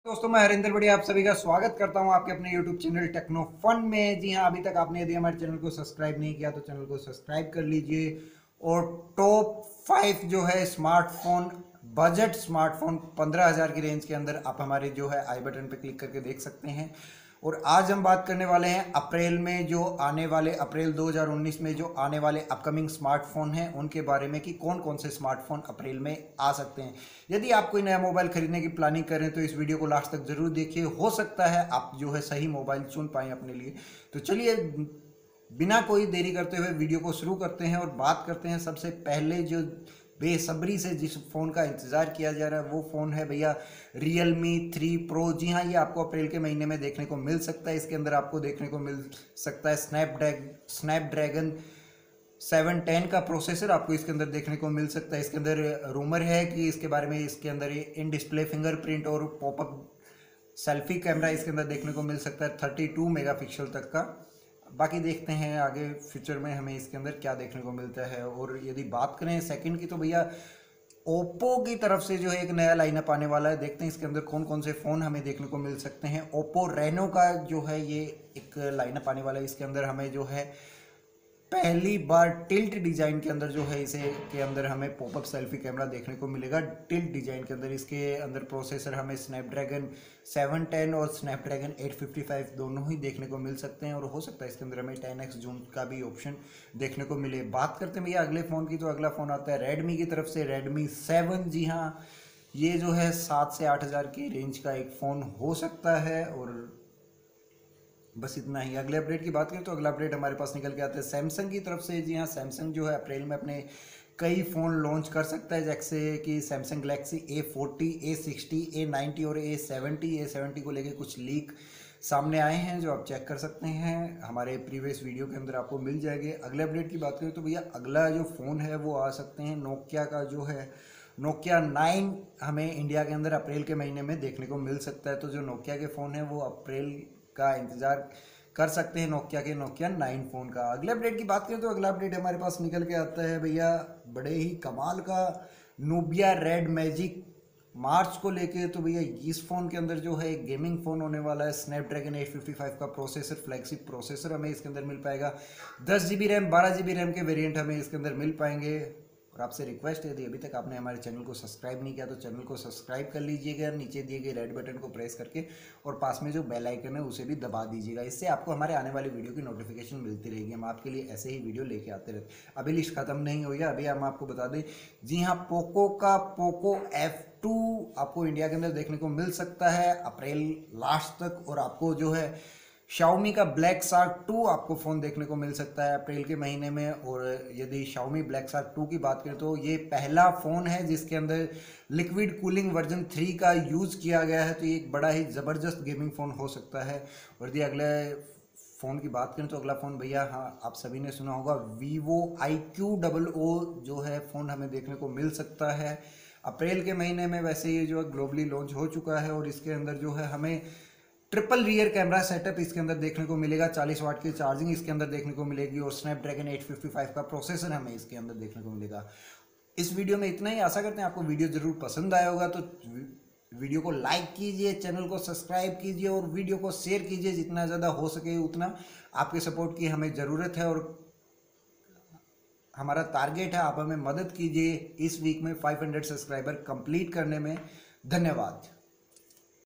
दोस्तों मैं हरिंदर बढ़िया आप सभी का स्वागत करता हूं आपके अपने YouTube चैनल टेक्नो फन में। जी हां, अभी तक आपने यदि हमारे चैनल को सब्सक्राइब नहीं किया तो चैनल को सब्सक्राइब कर लीजिए। और टॉप 5 जो है स्मार्टफोन, बजट स्मार्टफोन 15,000 की रेंज के अंदर आप हमारे जो है आई बटन पे क्लिक करके देख सकते हैं। और आज हम बात करने वाले हैं अप्रैल में जो आने वाले, अप्रैल 2019 में जो आने वाले अपकमिंग स्मार्टफोन हैं उनके बारे में कि कौन कौन से स्मार्टफोन अप्रैल में आ सकते हैं। यदि आप कोई नया मोबाइल खरीदने की प्लानिंग करें तो इस वीडियो को लास्ट तक जरूर देखिए, हो सकता है आप जो है सही मोबाइल चुन पाएं अपने लिए। तो चलिए बिना कोई देरी करते हुए वीडियो को शुरू करते हैं और बात करते हैं सबसे पहले जो बेसब्री से जिस फ़ोन का इंतज़ार किया जा रहा है वो फ़ोन है भैया Realme 3 Pro। जी हाँ, ये आपको अप्रैल के महीने में देखने को मिल सकता है। इसके अंदर आपको देखने को मिल सकता है स्नैपड्रैगन 710 का प्रोसेसर आपको इसके अंदर देखने को मिल सकता है। इसके अंदर रूमर है कि इसके बारे में, इसके अंदर इन डिस्प्ले फिंगरप्रिंट और पॉपअप सेल्फी कैमरा इसके अंदर देखने को मिल सकता है 32 मेगापिक्सल तक का। बाकी देखते हैं आगे फ्यूचर में हमें इसके अंदर क्या देखने को मिलता है। और यदि बात करें सेकंड की तो भैया ओप्पो की तरफ से जो है एक नया लाइनअप आने वाला है। देखते हैं इसके अंदर कौन कौन से फ़ोन हमें देखने को मिल सकते हैं। ओप्पो रेनो का जो है ये एक लाइनअप आने वाला है। इसके अंदर हमें जो है पहली बार टिल्ट डिजाइन के अंदर जो है इसे के अंदर हमें पॉपअप सेल्फी कैमरा देखने को मिलेगा। टिल्ट डिजाइन के अंदर इसके अंदर प्रोसेसर हमें स्नैपड्रैगन 710 और स्नैपड्रैगन 855 दोनों ही देखने को मिल सकते हैं। और हो सकता है इसके अंदर हमें 10x जूम का भी ऑप्शन देखने को मिले। बात करते हैं भैया अगले फ़ोन की, तो अगला फ़ोन आता है रेडमी की तरफ से रेडमी 7। जी हाँ, ये जो है 7 से 8,000 की रेंज का एक फ़ोन हो सकता है। और बस इतना ही। अगले अपडेट की बात करें तो अगला अपडेट हमारे पास निकल के आता है सैमसंग की तरफ से। जी हाँ, सैमसंग जो है अप्रैल में अपने कई फ़ोन लॉन्च कर सकता है, जैसे कि Samsung Galaxy A40, A60, A90 और A70 को लेके कुछ लीक सामने आए हैं जो आप चेक कर सकते हैं, हमारे प्रीवियस वीडियो के अंदर आपको मिल जाएंगे। अगले अपडेट की बात करें तो भैया अगला जो फ़ोन है वो आ सकते हैं नोकिया का, जो है नोकिया 9 हमें इंडिया के अंदर अप्रैल के महीने में देखने को मिल सकता है। तो जो नोकिया के फ़ोन है वो अप्रैल का इंतज़ार कर सकते हैं नोकिया के नोकिया 9 फ़ोन का। अगले अपडेट की बात करें तो अगला अपडेट हमारे पास निकल के आता है भैया बड़े ही कमाल का नूबिया रेड मैजिक मार्च को लेके। तो भैया इस फ़ोन के अंदर जो है एक गेमिंग फ़ोन होने वाला है। स्नैपड्रैगन 855 का प्रोसेसर, फ्लैगशिप प्रोसेसर हमें इसके अंदर मिल पाएगा। 10 GB रैम, 12 GB रैम के वेरिएंट हमें इसके अंदर मिल पाएंगे। और आपसे रिक्वेस्ट है, यदि अभी तक आपने हमारे चैनल को सब्सक्राइब नहीं किया तो चैनल को सब्सक्राइब कर लीजिएगा, नीचे दिए गए रेड बटन को प्रेस करके, और पास में जो बेल आइकन है उसे भी दबा दीजिएगा। इससे आपको हमारे आने वाली वीडियो की नोटिफिकेशन मिलती रहेगी। हम आपके लिए ऐसे ही वीडियो लेके आते रहते। अभी लिस्ट खत्म नहीं हुई है, अभी हम आपको बता दें। जी हाँ, पोको का पोको F2 आपको इंडिया के अंदर देखने को मिल सकता है अप्रैल लास्ट तक। और आपको जो है Xiaomi का ब्लैक शार्क 2 आपको फ़ोन देखने को मिल सकता है अप्रैल के महीने में। और यदि Xiaomi ब्लैक शार्क 2 की बात करें तो ये पहला फ़ोन है जिसके अंदर लिक्विड कूलिंग वर्जन 3 का यूज़ किया गया है। तो ये एक बड़ा ही ज़बरदस्त गेमिंग फ़ोन हो सकता है। और यदि अगले फ़ोन की बात करें तो अगला फ़ोन भैया, हाँ आप सभी ने सुना होगा, Vivo IQ00 जो है फ़ोन हमें देखने को मिल सकता है अप्रैल के महीने में। वैसे ये जो है ग्लोबली लॉन्च हो चुका है। और इसके अंदर जो है हमें ट्रिपल रियर कैमरा सेटअप इसके अंदर देखने को मिलेगा, 40 वाट की चार्जिंग इसके अंदर देखने को मिलेगी, और स्नैपड्रैगन 855 का प्रोसेसर हमें इसके अंदर देखने को मिलेगा। इस वीडियो में इतना ही। आशा करते हैं आपको वीडियो जरूर पसंद आया होगा। तो वीडियो को लाइक कीजिए, चैनल को सब्सक्राइब कीजिए और वीडियो को शेयर कीजिए जितना ज़्यादा हो सके उतना। आपके सपोर्ट की हमें ज़रूरत है और हमारा टारगेट है, आप हमें मदद कीजिए इस वीक में 500 सब्सक्राइबर कंप्लीट करने में। धन्यवाद।